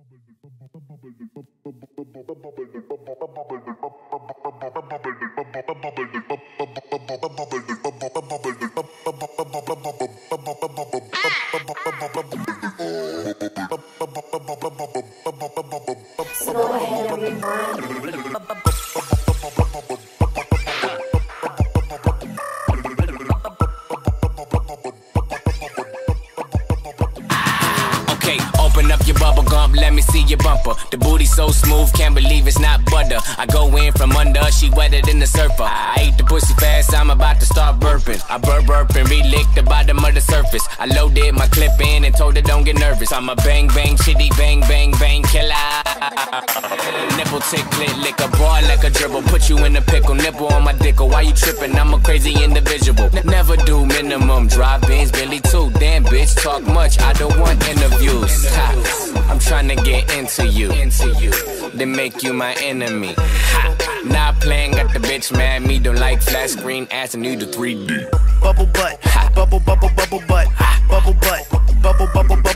So go ahead and rewind. Open up your bubble gum, let me see your bumper. The booty so smooth, can't believe it's not butter. I go in from under, she wetter than the surfer. I ate the pussy fast, I'm about to start burping. I burp and re-lick the bottom of the surface. I loaded my clip in and told her don't get nervous. I'm a bang bang chitty bang bang bang killer. Nipple tick clit, lick a bar like a dribble. Put you in a pickle, nipple on my dick. Why you tripping? I'm a crazy individual. Never do minimum, drive-ins, Billy too. Damn bitch, talk much, I don't want interviews. I'm trying to get into you, then make you my enemy. Ha. Not playing, got the bitch mad. Me don't like flat screen ass and need a 3D. Bubble butt, bubble bubble bubble butt, bubble butt, bubble bubble.